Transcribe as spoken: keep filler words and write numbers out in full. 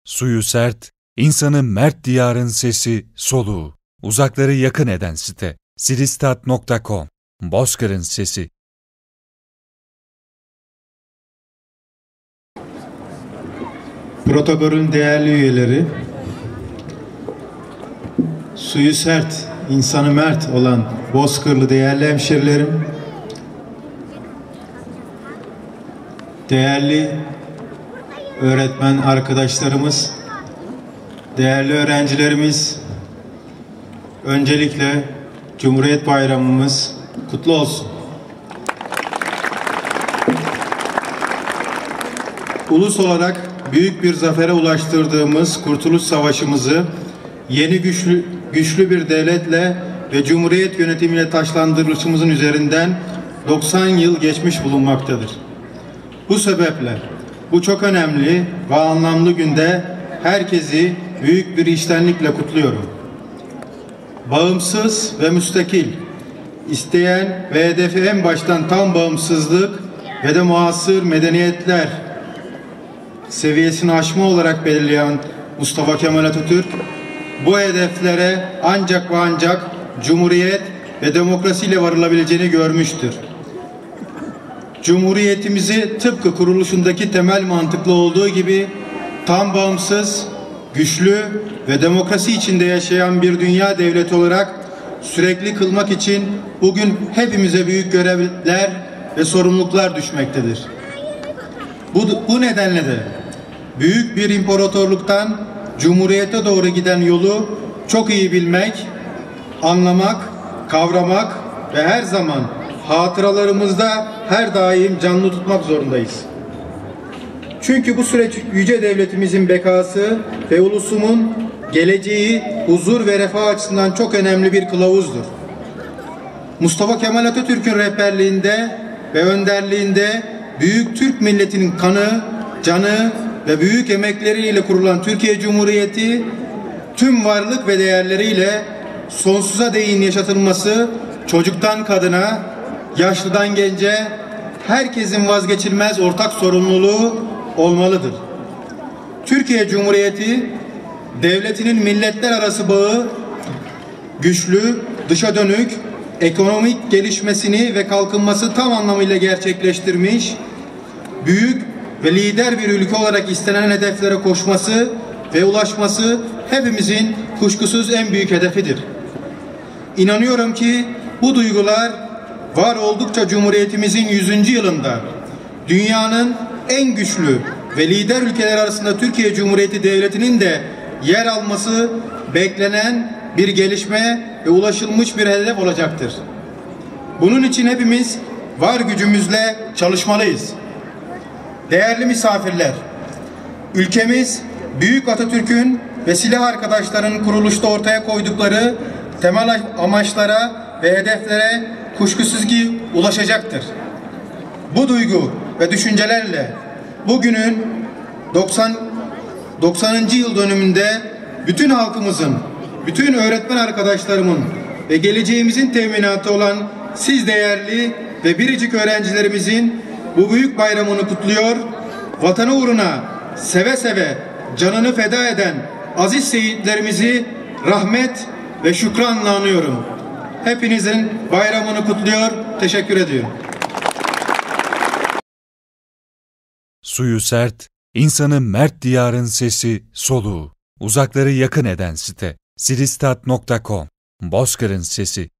Suyu sert, insanı mert diyarın sesi, soluğu. Uzakları yakın eden site. Siristat nokta com. Bozkır'ın sesi. Protokolün değerli üyeleri, suyu sert, insanı mert olan Bozkırlı değerli hemşerilerim, değerli öğretmen arkadaşlarımız, değerli öğrencilerimiz, öncelikle Cumhuriyet Bayramımız kutlu olsun. Ulus olarak büyük bir zafere ulaştırdığımız Kurtuluş Savaşımızı yeni güçlü, güçlü bir devletle ve Cumhuriyet yönetimiyle taçlandırılışımızın üzerinden doksan yıl geçmiş bulunmaktadır. Bu sebeple bu çok önemli ve anlamlı günde herkesi büyük bir içtenlikle kutluyorum. Bağımsız ve müstakil, isteyen ve hedefi en baştan tam bağımsızlık ve de muasır medeniyetler seviyesini aşma olarak belirleyen Mustafa Kemal Atatürk, bu hedeflere ancak ve ancak Cumhuriyet ve demokrasiyle varılabileceğini görmüştür. Cumhuriyetimizi tıpkı kuruluşundaki temel mantıklı olduğu gibi tam bağımsız, güçlü ve demokrasi içinde yaşayan bir dünya devleti olarak sürekli kılmak için bugün hepimize büyük görevler ve sorumluluklar düşmektedir. Bu, bu nedenle de büyük bir imparatorluktan Cumhuriyete doğru giden yolu çok iyi bilmek, anlamak, kavramak ve her zaman hatıralarımızda her daim canlı tutmak zorundayız. Çünkü bu süreç yüce devletimizin bekası ve ulusumun geleceği, huzur ve refah açısından çok önemli bir kılavuzdur. Mustafa Kemal Atatürk'ün rehberliğinde ve önderliğinde büyük Türk milletinin kanı, canı ve büyük emekleriyle kurulan Türkiye Cumhuriyeti tüm varlık ve değerleriyle sonsuza değin yaşatılması çocuktan kadına, yaşlıdan gence herkesin vazgeçilmez ortak sorumluluğu olmalıdır. Türkiye Cumhuriyeti devletinin milletler arası bağı güçlü, dışa dönük, ekonomik gelişmesini ve kalkınması tam anlamıyla gerçekleştirmiş, büyük ve lider bir ülke olarak istenen hedeflere koşması ve ulaşması hepimizin kuşkusuz en büyük hedefidir. İnanıyorum ki bu duygular var oldukça Cumhuriyetimizin yüzüncü yılında dünyanın en güçlü ve lider ülkeler arasında Türkiye Cumhuriyeti Devleti'nin de yer alması beklenen bir gelişme ve ulaşılmış bir hedef olacaktır. Bunun için hepimiz var gücümüzle çalışmalıyız. Değerli misafirler, ülkemiz Büyük Atatürk'ün ve silah arkadaşlarının kuruluşta ortaya koydukları temel amaçlara ve hedeflere kuşkusuz ki ulaşacaktır. Bu duygu ve düşüncelerle bugünün doksan doksanıncı yıl dönümünde bütün halkımızın, bütün öğretmen arkadaşlarımın ve geleceğimizin teminatı olan siz değerli ve biricik öğrencilerimizin bu büyük bayramını kutluyor, vatanı uğruna seve seve canını feda eden aziz şehitlerimizi rahmet ve şükranla anıyorum. Hepinizin bayramını kutluyor, teşekkür ediyorum. Suyu sert, insanı mert diyarın sesi, soluğu. Uzakları yakın eden site. Siristat nokta com. Bozkır'ın sesi.